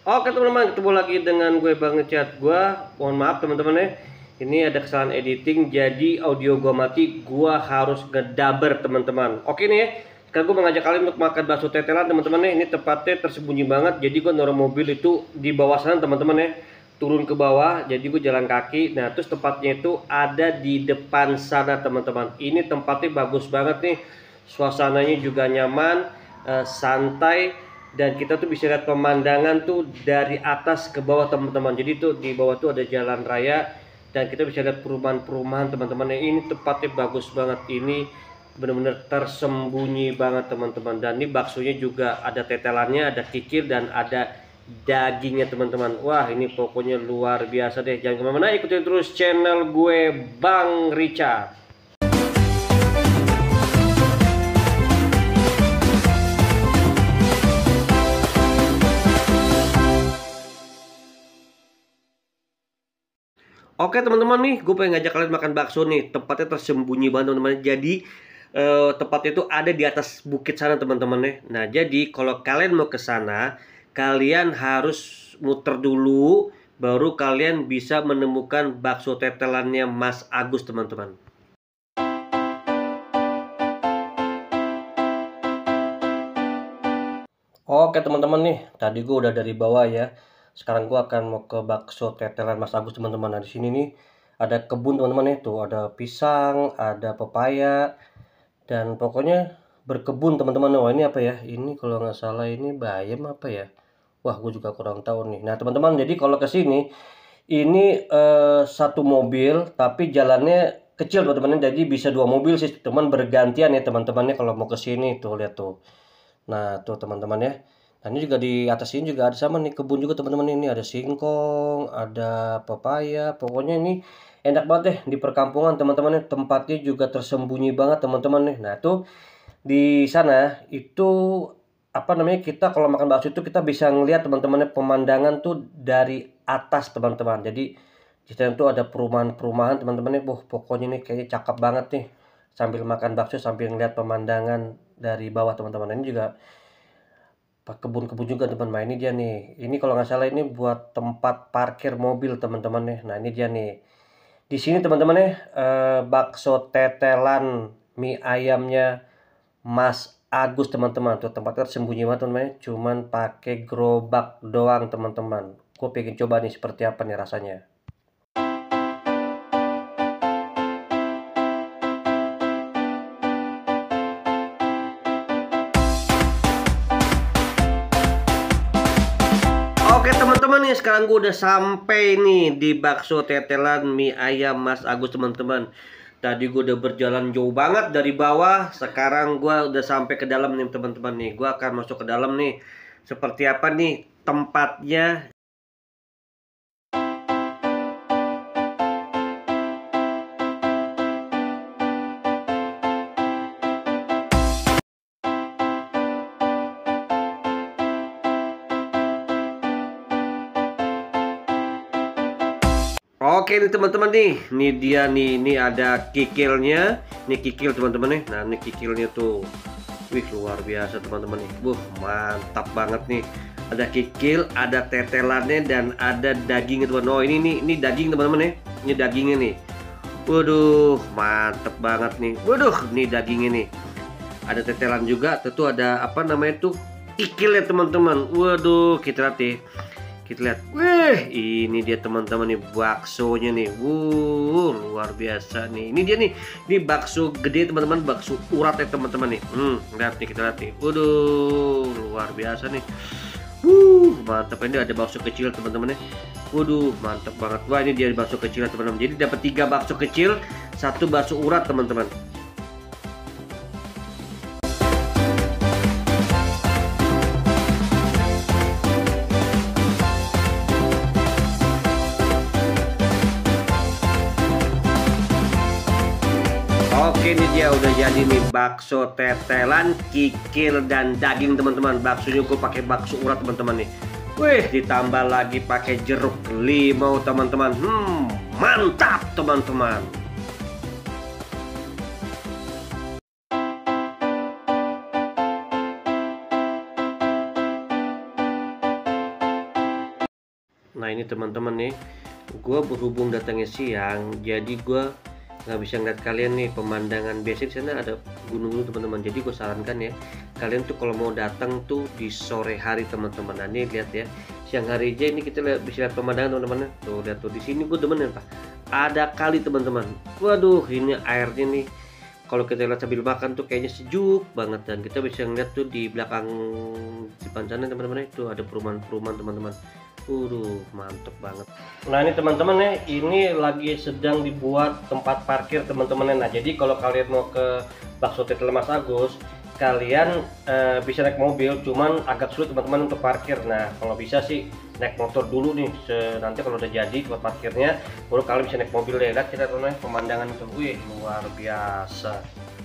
Oke teman-teman, ketemu lagi dengan gue Bang Ngecat. Mohon maaf teman-teman ya. Ini ada kesalahan editing, jadi audio gue mati. Gue harus ngedaber teman-teman. Oke nih ya. Sekarang gue mengajak kalian untuk makan bakso tetelan teman-teman ya. Ini tempatnya tersembunyi banget. Jadi gue naruh mobil itu di bawah sana teman-teman ya. Turun ke bawah, jadi gue jalan kaki. Nah terus tempatnya itu ada di depan sana teman-teman. Ini tempatnya bagus banget nih. Suasananya juga nyaman, santai, dan kita tuh bisa lihat pemandangan tuh dari atas ke bawah teman-teman. Jadi tuh di bawah tuh ada jalan raya dan kita bisa lihat perumahan-perumahan teman-teman. Ini tempatnya bagus banget, ini benar-benar tersembunyi banget teman-teman. Dan ini baksonya juga ada tetelannya, ada kikil, dan ada dagingnya teman-teman. Wah ini pokoknya luar biasa deh. Jangan kemana-mana, ikutin terus channel gue Bang Richard. Oke teman-teman nih, gue pengen ngajak kalian makan bakso nih. Tempatnya tersembunyi banget teman-teman. Jadi tempatnya itu ada di atas bukit sana teman-teman ya. Nah jadi kalau kalian mau ke sana, kalian harus muter dulu, baru kalian bisa menemukan bakso tetelannya Mas Agus teman-teman. Oke teman-teman nih, tadi gue udah dari bawah ya. Sekarang gue akan mau ke bakso tetelan Mas Agus teman-teman. Nah di sini nih ada kebun teman-teman nih, tuh ada pisang, ada pepaya, dan pokoknya berkebun teman-teman. Wah ini apa ya? Ini kalau nggak salah ini bayam apa ya? Wah gue juga kurang tahu nih. Nah teman-teman, jadi kalau ke sini ini satu mobil tapi jalannya kecil teman-teman. Jadi bisa dua mobil sih teman, bergantian ya teman-temannya kalau mau ke sini. Tuh lihat tuh. Nah, tuh teman-teman ya. Nah, ini juga di atas ini juga ada sama nih kebun juga teman-teman, ini ada singkong, ada pepaya. Pokoknya ini enak banget deh di perkampungan teman-teman. Tempatnya juga tersembunyi banget teman-teman nih. Nah, tuh di sana itu apa namanya, kita kalau makan bakso itu kita bisa ngelihat teman-teman pemandangan tuh dari atas teman-teman. Jadi di sana tuh ada perumahan-perumahan teman-teman. Pokoknya nih kayaknya cakep banget nih. Sambil makan bakso sambil ngeliat pemandangan dari bawah teman-teman. Ini juga kebun-kebun juga teman-teman. Ini dia nih. Ini kalau nggak salah ini buat tempat parkir mobil teman-teman nih. Nah ini dia nih. Di sini teman-teman ya, bakso tetelan mie ayamnya Mas Agus teman-teman. Tuh tempatnya tersembunyi banget teman-teman. Cuman pakai gerobak doang teman-teman. Gue pengen coba nih seperti apa nih rasanya. Oke teman-teman nih, sekarang gue udah sampai nih di bakso tetelan mie ayam Mas Agus teman-teman. Tadi gue udah berjalan jauh banget dari bawah, sekarang gue udah sampai ke dalam nih teman-teman nih. Gue akan masuk ke dalam nih. Seperti apa nih tempatnya? Oke nih teman-teman nih, ini dia nih, ini ada kikilnya, ini kikil teman-teman nih. Nah ini kikilnya tuh, wih luar biasa teman-teman nih, mantap banget nih. Ada kikil, ada tetelannya, dan ada dagingnya teman. Oh ini daging teman-teman nih, ini dagingnya nih. Waduh mantep banget nih, waduh ini dagingnya nih. Ada tetelan juga, tentu ada apa namanya tuh, kikilnya teman-teman. Waduh kita lihat nih. Kita lihat, wih, ini dia teman-teman nih baksonya nih, luar biasa nih. Ini dia nih, ini bakso gede teman-teman, bakso urat ya teman-teman nih. Lihat nih, kita lihat nih, waduh, luar biasa nih. Mantap. Ini ada bakso kecil teman-teman nih. Waduh, mantap banget. Wah, ini dia bakso kecil teman-teman. Jadi dapat 3 bakso kecil, 1 bakso urat teman-teman. Oke ini dia udah jadi nih bakso tetelan, kikil, dan daging teman-teman. Baksonya gue pakai bakso urat teman-teman nih. Wih ditambah lagi pakai jeruk limau teman-teman. Mantap teman-teman. Nah ini teman-teman nih, gue berhubung datangnya siang, jadi gue nggak bisa ngeliat kalian nih pemandangan. Biasanya di sana ada gunung dulu teman-teman. Jadi gue sarankan ya, kalian tuh kalau mau datang tuh di sore hari teman-teman. Nah ini lihat ya, siang hari aja ini kita bisa lihat pemandangan teman-teman. Tuh lihat tuh di sini gue demen ya pak. Ada kali teman-teman. Waduh ini airnya nih. Kalau kita lihat sambil makan tuh kayaknya sejuk banget, dan kita bisa ngeliat tuh di belakang depan sana teman-teman, itu ada perumahan-perumahan teman-teman. Mantep banget. Nah ini teman-teman ya, ini lagi sedang dibuat tempat parkir teman-teman. Nah jadi kalau kalian mau ke Bakso Tetel Mas Agus, kalian bisa naik mobil, cuman agak sulit teman-teman untuk parkir. Nah kalau bisa sih naik motor dulu nih, nanti kalau udah jadi tempat parkirnya, baru kalian bisa naik mobil deh. Lihat kita teman-teman pemandangan itu, wih luar biasa.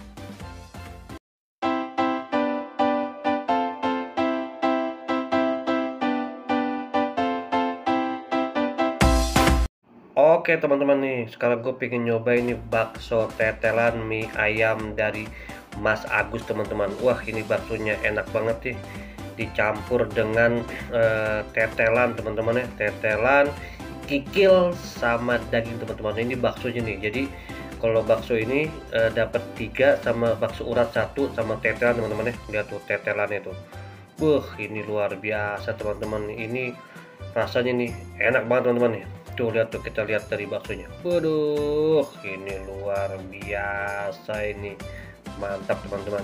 Oke teman-teman nih, sekarang gue pengen nyobain nih bakso tetelan mie ayam dari Mas Agus teman-teman. Wah ini baksonya enak banget sih, dicampur dengan tetelan teman-teman ya, tetelan, kikil sama daging teman-teman. Ini baksonya nih, jadi kalau bakso ini dapat 3 sama bakso urat 1 sama tetelan teman-teman ya. Lihat tuh tetelannya tuh, ini luar biasa teman-teman. Ini rasanya nih enak banget teman-teman nih. Tuh lihat tuh, kita lihat dari baksonya. Waduh, ini luar biasa ini. Mantap teman-teman.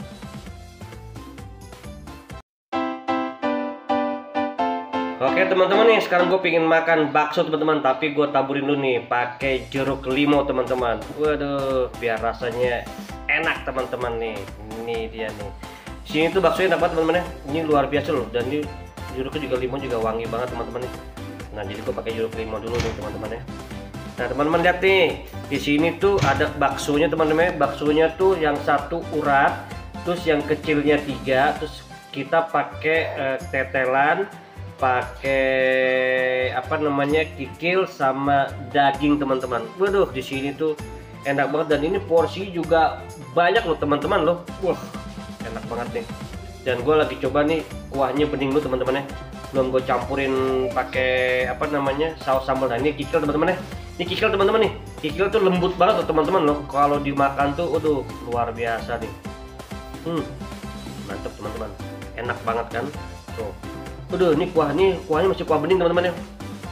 Oke teman-teman nih, sekarang gue pengen makan bakso teman-teman, tapi gue taburin dulu nih pakai jeruk limau teman-teman. Waduh, biar rasanya enak teman-teman nih. Ini dia nih. Sini tuh baksonya enak banget teman-teman ya. Ini luar biasa loh, dan ini jeruknya juga, limau juga wangi banget teman-teman nih. Nah jadi gue pakai jeruk limau dulu nih teman-teman ya. Nah teman-teman lihat nih, di sini tuh ada baksonya teman-teman. Baksonya tuh yang satu urat, terus yang kecilnya 3, terus kita pakai tetelan, pakai apa namanya, kikil sama daging teman-teman. Waduh di sini tuh enak banget, dan ini porsi juga banyak loh teman-teman loh. Wah enak banget nih. Dan gue lagi coba nih kuahnya bening dulu teman-teman ya, belum gue campurin pakai apa namanya, saus sambal. Nah ini kikil teman-teman ya, ini kikil teman-teman nih. Kikil tuh lembut banget loh teman-teman loh, kalau dimakan tuh waduh luar biasa nih. Mantap teman-teman, enak banget kan tuh. Ini kuahnya masih kuah bening teman-teman ya.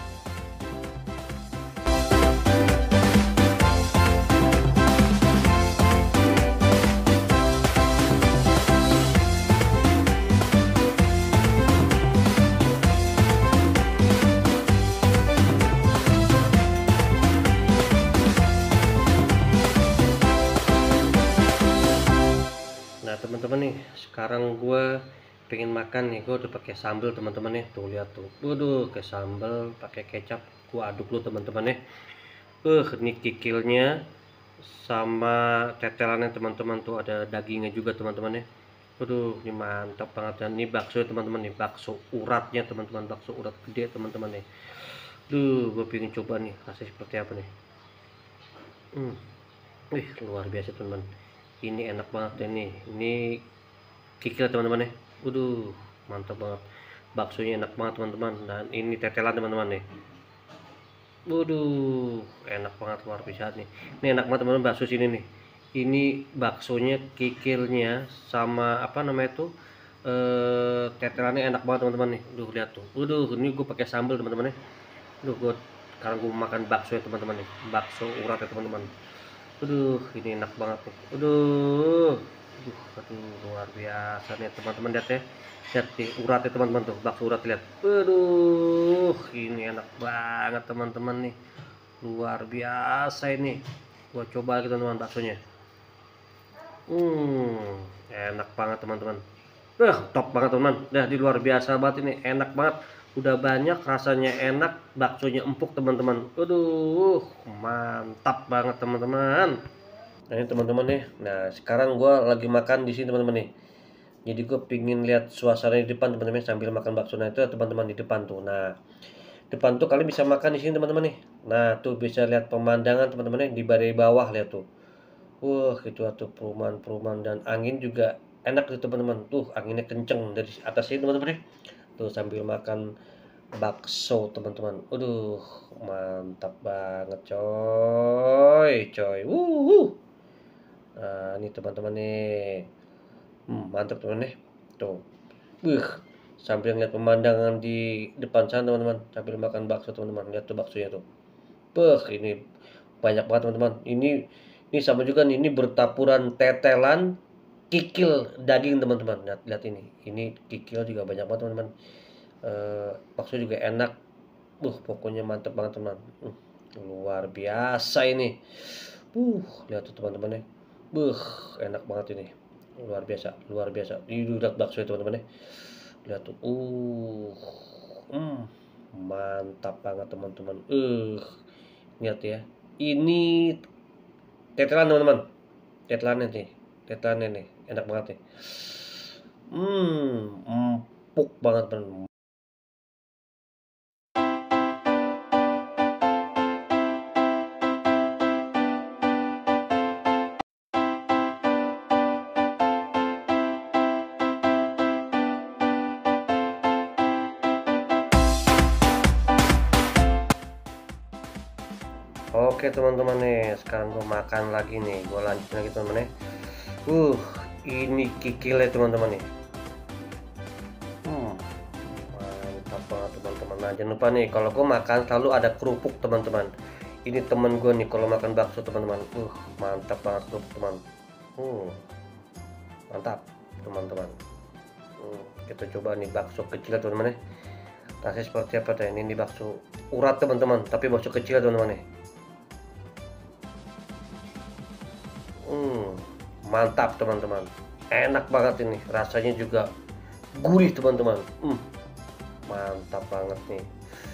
Nah teman-teman nih, sekarang gue pengen makan nih. Gue udah pakai sambal teman-teman nih, tuh lihat tuh. Waduh, ke sambal pakai kecap, gue aduk dulu teman-teman nih. Ini kikilnya sama tetelannya teman-teman, tuh ada dagingnya juga teman-teman ya. Waduh ini mantap banget. Dan ini bakso teman-teman nih, bakso uratnya teman-teman, bakso urat gede teman-teman nih. Gue pengen coba nih rasanya seperti apa nih. Luar biasa teman-teman, ini enak banget ya nih. Ini kikil teman-teman ya. Mantap banget, baksonya enak banget teman-teman. Dan ini tetelan teman-teman nih. Enak banget, luar biasa nih. Ini enak banget teman-teman bakso sini nih. Ini baksonya, kikilnya sama apa namanya itu, tetelannya enak banget teman-teman nih. Lihat tuh. Ini gue pakai sambal teman-teman ya. Gue sekarang gue makan bakso ya teman-teman nih, bakso urat ya teman-teman. Ini enak banget nih. Luar biasa nih teman-teman. Lihat ya, lihat nih uratnya teman-teman tuh, bakso urat, lihat. Ini enak banget teman-teman nih, luar biasa ini. Gua coba lagi teman-teman baksonya. Enak banget teman-teman. Top banget teman-teman. Dah di luar biasa banget ini, enak banget. Udah banyak, rasanya enak, baksonya empuk teman-teman. Mantap banget teman-teman. Nah ini teman-teman nih. Nah sekarang gua lagi makan di sini teman-teman nih. Jadi gue pingin lihat suasana di depan teman-teman sambil makan bakso. Nah itu teman-teman di depan tuh. Nah depan tuh kalian bisa makan di sini teman-teman nih. Nah tuh bisa lihat pemandangan teman-teman nih di barai bawah, lihat tuh. Itu tuh perumahan-perumahan, dan angin juga enak tuh teman-teman. Tuh anginnya kenceng dari atas sini teman-teman nih. Tuh sambil makan bakso teman-teman. Aduh, mantap banget coy, coy. Nah, ini teman-teman nih. Mantap teman nih. Tuh. Wih, sambil ngeliat pemandangan di depan sana teman-teman, sambil makan bakso teman-teman. Lihat tuh baksonya tuh. Ini banyak banget teman-teman. Ini sama juga nih, ini bertapuran tetelan, kikil daging teman-teman. Lihat, lihat ini. Ini kikil juga banyak banget teman-teman. Bakso juga enak. Pokoknya mantep banget teman. Luar biasa ini. Lihat tuh teman-teman ya. Enak banget ini. Luar biasa, luar biasa. Ini udah bakso ya teman-teman ya. Lihat tuh. Mantap banget teman-teman. Lihat ya. Ini tetelan teman-teman. Tetelannya nih. Tetelannya nih. Enak banget nih. Empuk banget teman. Oke teman-teman nih, sekarang gue makan lagi nih, gue lanjut lagi teman-teman nih. Ini kikil ya teman-teman nih. Mantap banget teman-teman. Nah jangan lupa nih, kalau gue makan selalu ada kerupuk teman-teman. Ini temen gue nih kalau makan bakso teman-teman. Mantap banget tuh teman. Mantap teman-teman. Kita coba nih bakso kecil teman-teman nih. Rasanya seperti apa teh? Ini bakso urat teman-teman, tapi bakso kecil teman-teman nih. Mantap teman-teman, enak banget ini, rasanya juga gurih teman-teman. Mantap banget nih.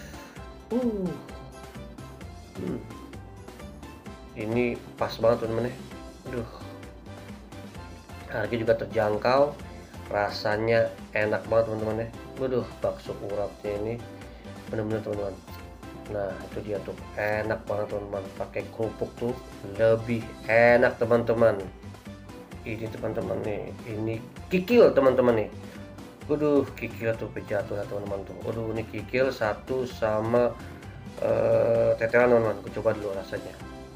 Ini pas banget teman-teman ya. Harga juga terjangkau, rasanya enak banget teman-teman ya. Bakso uratnya ini bener-bener teman-teman. Nah itu dia tuh, enak banget teman-teman, pakai kerupuk tuh lebih enak teman-teman. Ini teman-teman nih, ini kikil teman-teman nih. Kikil tuh pejatuh teman-teman tuh. Ini kikil satu sama tetelan teman-teman. Aku coba dulu rasanya.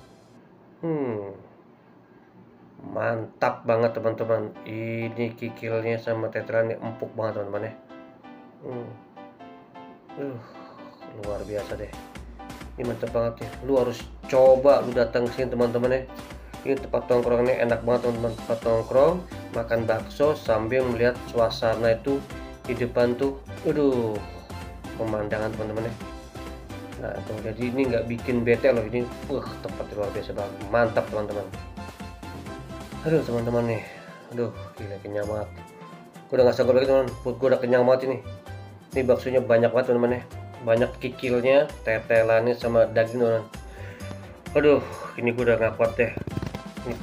Mantap banget teman-teman. Ini kikilnya sama tetelannya empuk banget teman-teman ya. Luar biasa deh. Ini mantap banget ya. Lu harus coba lu datang sini teman-teman ya. Ini tempat tongkrongnya enak banget teman-teman. Tempat tongkrong, makan bakso sambil melihat suasana itu di depan tuh. Pemandangan teman-teman ya. Nah tuh, jadi ini nggak bikin bete loh. Ini tempat luar biasa banget. Mantap teman-teman. Teman-teman nih. Gila kenyang banget. Gue udah gak sabar lagi teman. Perut gue udah kenyang banget ini. Ini baksonya banyak banget teman-teman ya. Banyak kikilnya, tetelannya sama daging teman. Ini gue udah gak kuat deh. Ini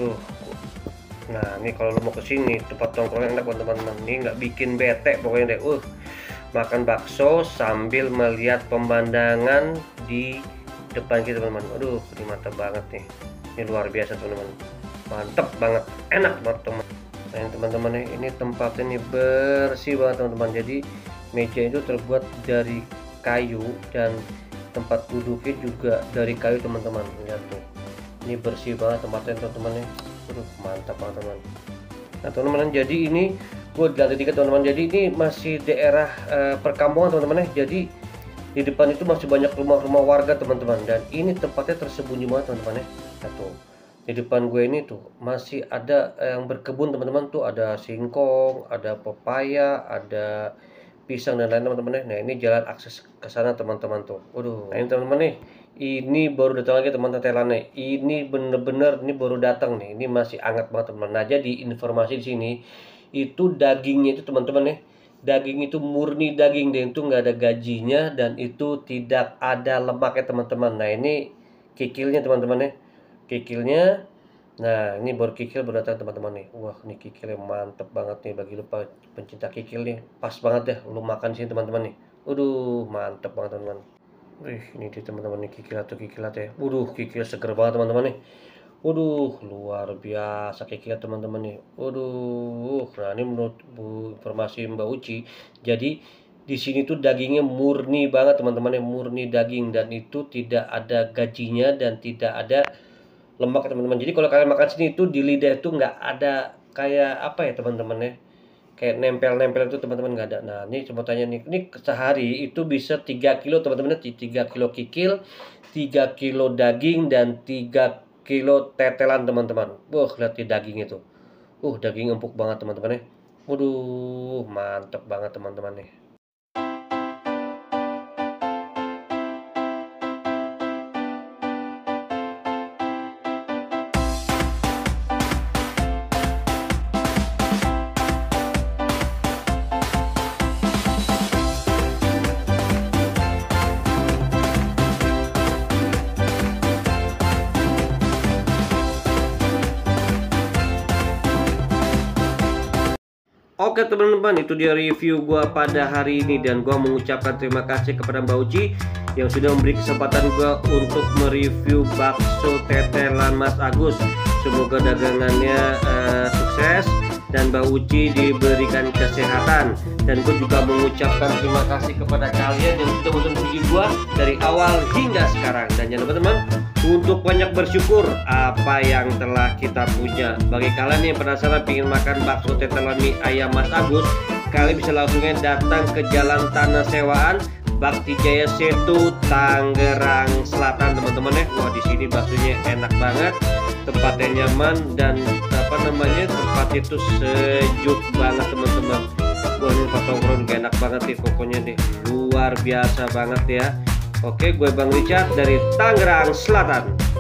Nah ini kalau lo mau kesini tempat tongkrong enak teman-teman. Ini nggak bikin bete pokoknya deh. Makan bakso sambil melihat pemandangan di depan kita teman-teman. Ini mantap banget nih. Ini luar biasa teman-teman. Mantap banget, enak banget teman. Nah ini teman-teman ini tempatnya nih bersih banget teman-teman. Jadi meja itu terbuat dari kayu dan tempat duduknya juga dari kayu teman-teman. Lihat tuh, ini bersih banget tempatnya teman-teman nih. Mantap banget teman. Nah teman-teman, jadi ini gue di lantai 3 teman-teman. Jadi ini masih daerah perkampungan teman-teman ya. Jadi di depan itu masih banyak rumah-rumah warga teman-teman, dan ini tempatnya tersembunyi banget teman-teman ya. Tuh di depan gue ini tuh masih ada yang berkebun teman-teman, tuh ada singkong, ada pepaya, ada pisang dan lain teman-teman ya. Nah ini jalan akses ke sana teman-teman tuh. Nah ini teman-teman nih, ini baru datang lagi teman tetelannya. Ini bener-bener ini baru datang nih. Ini masih hangat banget teman. Nah jadi informasi di sini itu dagingnya itu teman-teman ya. Daging itu murni daging deh, itu nggak ada gajinya dan itu tidak ada lemaknya teman-teman. Nah ini kikilnya teman-teman ya. Kikilnya, nah ini baru kikil berdatang teman-teman nih. Wah ini kikilnya mantep banget nih, bagi lu pencinta kikil nih, pas banget deh lu makan sini teman-teman nih. Mantep banget teman-teman. Ini dia teman-teman nih, kikilat ya. Kikil seger banget teman-teman nih. Luar biasa kikilat teman-teman nih. Nah ini menurut informasi Mbak Uci, jadi Di sini tuh dagingnya murni banget teman-teman ya, murni daging, dan itu tidak ada gajinya dan tidak ada lemak teman-teman. Jadi kalau kalian makan sini itu di lidah itu nggak ada kayak apa ya teman-teman ya, kayak nempel-nempel itu teman-teman nggak ada. Nah ini coba tanya nih, ini sehari itu bisa 3 kilo teman-teman, 3 kilo kikil, 3 kilo daging, dan 3 kilo tetelan teman-teman. Wah lihat di daging itu, daging empuk banget teman-teman ya. Waduh mantep banget teman-teman nih. Oke teman-teman, itu dia review gua pada hari ini, dan gua mengucapkan terima kasih kepada Mbak Uci yang sudah memberi kesempatan gua untuk mereview bakso tetelan Mas Agus. Semoga dagangannya sukses dan Mbak Uci diberikan kesehatan. Dan gue juga mengucapkan terima kasih kepada kalian yang sudah menonton video gua dari awal hingga sekarang. Dan jangan lupa teman, untuk banyak bersyukur apa yang telah kita punya. Bagi kalian yang penasaran ingin makan bakso tetelan mie ayam Mas Agus, kalian bisa langsungnya datang ke Jalan Tanah Sewaan, Bakti Jaya Setu, Tangerang Selatan teman-teman ya. Wah di sini baksonya enak banget, tempatnya nyaman, dan tempat itu sejuk banget teman-teman. Wah ini potong enak banget nih, pokoknya nih luar biasa banget ya. Oke, gue Bang Richard dari Tangerang Selatan.